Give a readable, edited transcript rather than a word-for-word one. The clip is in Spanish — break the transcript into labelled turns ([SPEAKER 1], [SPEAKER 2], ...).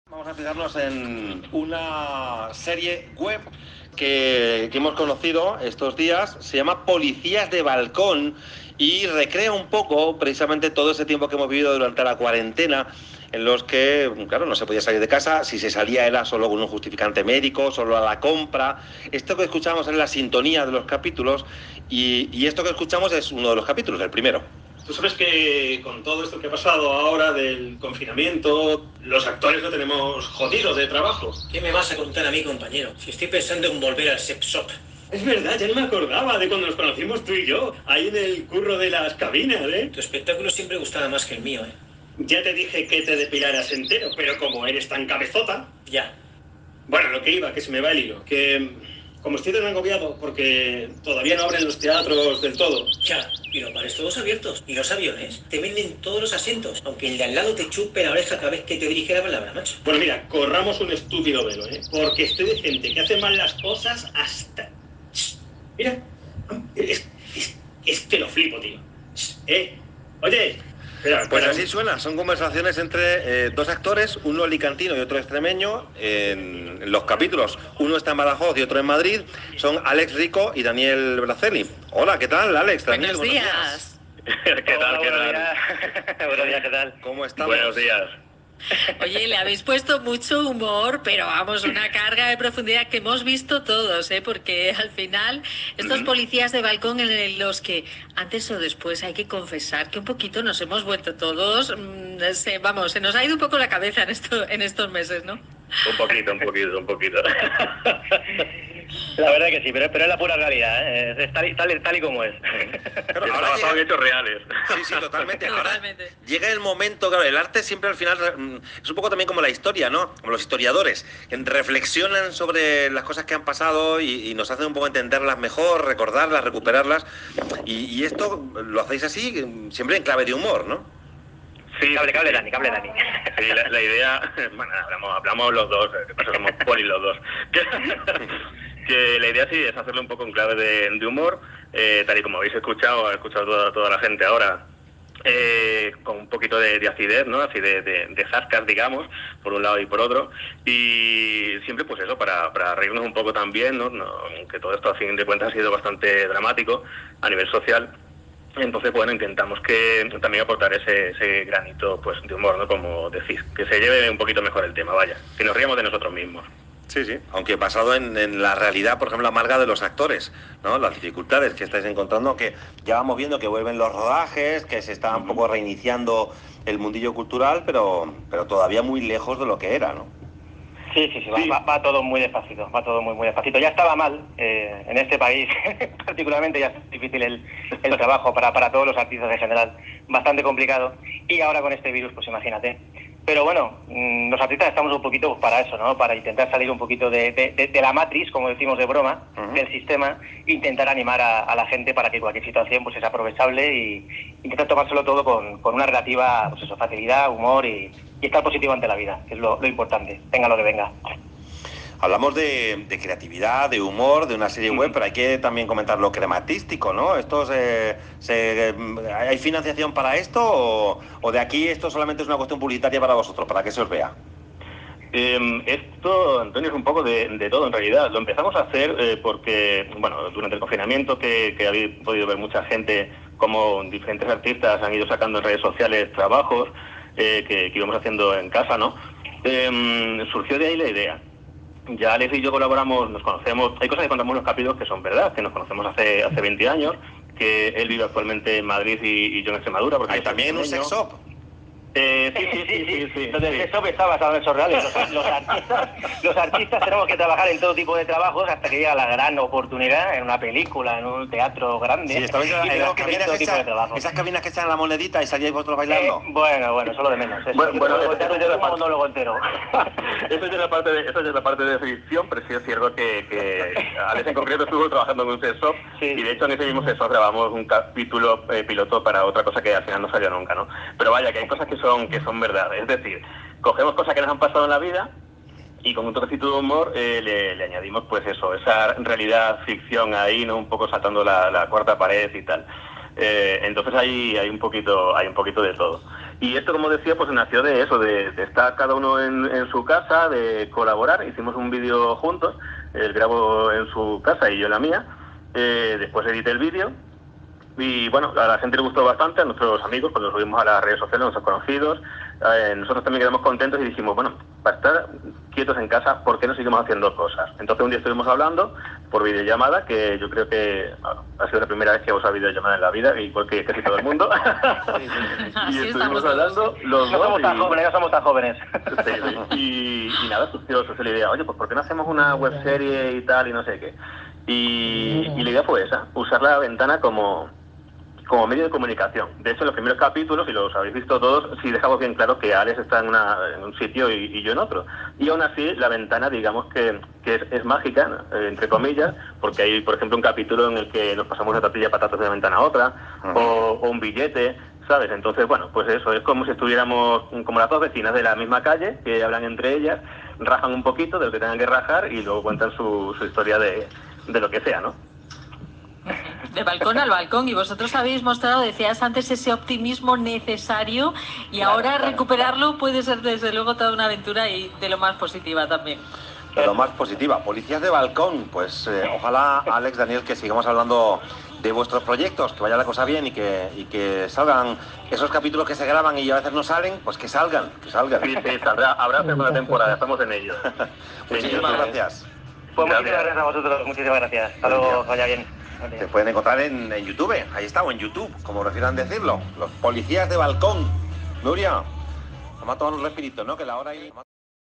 [SPEAKER 1] Vamos a fijarnos en una serie web que hemos conocido estos días. Se llama Policías de Balcón y recrea un poco precisamente todo ese tiempo que hemos vivido durante la cuarentena, en los que, claro, no se podía salir de casa. Si se salía era solo con un justificante médico, solo a la compra. Esto que escuchamos es la sintonía de los capítulos y esto que escuchamos es uno de los capítulos, el primero.
[SPEAKER 2] Tú sabes que con todo esto que ha pasado ahora del confinamiento, los actores lo tenemos jodidos de trabajo.
[SPEAKER 3] ¿Qué me vas a contar a mí, compañero? Si estoy pensando en volver al sex shop.
[SPEAKER 2] Es verdad, ya no me acordaba de cuando nos conocimos tú y yo, ahí en el curro de las cabinas, ¿eh?
[SPEAKER 3] Tu espectáculo siempre gustaba más que el mío, ¿eh?
[SPEAKER 2] Ya te dije que te depilaras entero, pero como eres tan cabezota...
[SPEAKER 3] Ya.
[SPEAKER 2] Bueno, lo que iba, que se me va el hilo, que como estoy tan agobiado porque todavía no abren los teatros del todo...
[SPEAKER 3] Ya, y los bares todos abiertos. Y los aviones te venden todos los asientos, aunque el de al lado te chupe la oreja cada vez que te dirige la palabra, macho.
[SPEAKER 2] Bueno, mira, corramos un estúpido velo, ¿eh? Porque estoy de gente que hace mal las cosas hasta... Mira, es que lo flipo, tío. Oye...
[SPEAKER 1] Pues así suena, son conversaciones entre dos actores, uno alicantino y otro extremeño, en los capítulos. Uno está en Badajoz y otro en Madrid. Son Alex Rico y Daniel Braceli. Hola, ¿qué tal, Alex? Daniel,
[SPEAKER 4] Buenos días.
[SPEAKER 5] ¿Qué tal?
[SPEAKER 4] Buenos días, ¿qué tal?
[SPEAKER 1] ¿Cómo estamos?
[SPEAKER 5] Buenos días.
[SPEAKER 4] Oye, le habéis puesto mucho humor, pero vamos, una carga de profundidad que hemos visto todos, ¿eh? Porque al final, estos policías de balcón en los que antes o después hay que confesar que un poquito nos hemos vuelto todos, se nos ha ido un poco la cabeza en estos meses, ¿no?
[SPEAKER 5] Un poquito.
[SPEAKER 4] La verdad que sí, pero es la pura realidad, ¿eh? Es tal y como es.
[SPEAKER 1] Claro,
[SPEAKER 5] Está
[SPEAKER 1] ahora
[SPEAKER 5] basado en hechos reales.
[SPEAKER 1] Sí, totalmente. Ahora
[SPEAKER 4] Totalmente.
[SPEAKER 1] llega el momento, claro, el arte siempre al final es un poco también como la historia, ¿no? Como los historiadores, que reflexionan sobre las cosas que han pasado y nos hacen un poco entenderlas mejor, recordarlas, recuperarlas. Y esto lo hacéis así, siempre en clave de humor, ¿no?
[SPEAKER 5] Sí,
[SPEAKER 4] Cable Dani.
[SPEAKER 5] Sí, la idea, bueno, hablamos los dos, que pasa, somos poli los dos. Que la idea sí es hacerlo un poco en clave de humor, tal y como habéis escuchado, ha escuchado toda la gente ahora, con un poquito de acidez, ¿no? Así de zascas, digamos, por un lado y por otro, y siempre pues eso, para reírnos un poco también, ¿no? Que todo esto a fin de cuentas ha sido bastante dramático a nivel social. Entonces, bueno, intentamos que también aportar ese granito pues de humor, ¿no? Como decís, que se lleve un poquito mejor el tema, vaya, que nos riamos de nosotros mismos.
[SPEAKER 1] Sí, aunque basado en la realidad, por ejemplo, amarga de los actores, ¿no? Las dificultades que estáis encontrando, que ya vamos viendo que vuelven los rodajes, que se está un poco reiniciando el mundillo cultural, pero todavía muy lejos de lo que era, ¿no?
[SPEAKER 6] Sí. Va todo muy despacito, muy despacito. Ya estaba mal, en este país particularmente ya es difícil el trabajo para todos los artistas en general, bastante complicado, y ahora con este virus, pues imagínate. Pero bueno, los artistas estamos un poquito para eso, ¿no? Para intentar salir un poquito de la matriz, como decimos de broma, del sistema, intentar animar a la gente para que cualquier situación pues es aprovechable y intentar tomárselo todo con una relativa pues eso, facilidad, humor y estar positivo ante la vida, que es lo importante, venga lo que venga.
[SPEAKER 1] Hablamos de creatividad, de humor, de una serie web, pero hay que también comentar lo crematístico, ¿no? ¿Hay financiación para esto o de aquí esto solamente es una cuestión publicitaria para vosotros, para que se os vea?
[SPEAKER 5] Esto, Antonio, es un poco de todo en realidad. Lo empezamos a hacer porque, bueno, durante el confinamiento que habéis podido ver mucha gente como diferentes artistas han ido sacando en redes sociales trabajos que íbamos haciendo en casa, ¿no? Surgió de ahí la idea. Ya Alex y yo colaboramos, nos conocemos, hay cosas que contamos en los capítulos que son verdad, que nos conocemos hace 20 años, que él vive actualmente en Madrid y yo en Extremadura. Porque
[SPEAKER 1] ¿Hay también un sex shop?
[SPEAKER 6] Sí. Lo del sex shop está basado en hechos reales. Los artistas tenemos que trabajar en todo tipo de trabajos hasta que llega la gran oportunidad en una película, en un teatro grande.
[SPEAKER 1] Sí, estabais en las cabinas esas cabinas que echan la monedita y salíais vosotros bailando.
[SPEAKER 6] Bueno, solo de menos. Un monólogo entero.
[SPEAKER 5] Eso es la parte de ficción, pero sí es cierto que Alex en concreto estuvo trabajando en un sex shop y de hecho en ese mismo sex shop grabamos un capítulo piloto para otra cosa que al final no salió nunca, ¿no? Pero vaya, que hay cosas que son verdad, es decir, cogemos cosas que nos han pasado en la vida y con un toquecito de humor le añadimos pues eso, esa realidad ficción ahí, ¿no? Un poco saltando la cuarta pared y tal. Entonces hay un poquito de todo. Y esto, como decía, pues nació de eso, de estar cada uno en su casa, de colaborar. Hicimos un vídeo juntos, él grabó en su casa y yo en la mía. Después edité el vídeo. Y bueno, a la gente le gustó bastante, a nuestros amigos, cuando lo subimos a las redes sociales, a nuestros conocidos. Nosotros también quedamos contentos y dijimos, bueno, para estar quietos en casa, ¿por qué no seguimos haciendo cosas? Entonces un día estuvimos hablando por videollamada, que yo creo que ha sido la primera vez que he usado videollamada en la vida, igual que casi todo el mundo. Y estuvimos hablando los dos.
[SPEAKER 6] No somos tan jóvenes, no somos tan jóvenes.
[SPEAKER 5] Y nada, pues surgió la idea, oye, pues ¿por qué no hacemos una webserie y tal y no sé qué? Y la idea fue esa, usar la ventana como medio de comunicación. De hecho, en los primeros capítulos, y los habéis visto todos, sí dejamos bien claro que Alex está en un sitio y yo en otro. Y aún así, la ventana, digamos que es mágica, ¿no? Entre comillas, porque hay, por ejemplo, un capítulo en el que nos pasamos una tortilla de patatas de una ventana a otra, o un billete, ¿sabes? Entonces, bueno, pues eso, es como si estuviéramos como las dos vecinas de la misma calle, que hablan entre ellas, rajan un poquito de lo que tengan que rajar y luego cuentan su historia de lo que sea, ¿no?
[SPEAKER 4] De balcón al balcón, y vosotros habéis mostrado, decías antes, ese optimismo necesario, y claro, ahora recuperarlo puede ser desde luego toda una aventura y de lo más positiva también.
[SPEAKER 1] De lo más positiva. Policías de balcón, pues ojalá, Alex, Daniel, que sigamos hablando de vuestros proyectos, que vaya la cosa bien y que salgan esos capítulos que se graban y a veces no salen, pues que salgan.
[SPEAKER 5] Sí, saldrá, habrá segunda temporada, estamos en ello.
[SPEAKER 1] Muchísimas gracias.
[SPEAKER 6] Pues muchísimas gracias a vosotros, muchísimas gracias. Hasta luego, vaya bien.
[SPEAKER 1] Se pueden encontrar en YouTube, ahí está, o en YouTube, como prefieran decirlo. Los policías de balcón. Nuria, vamos a tomar un respirito, ¿no? Que la hora ahí...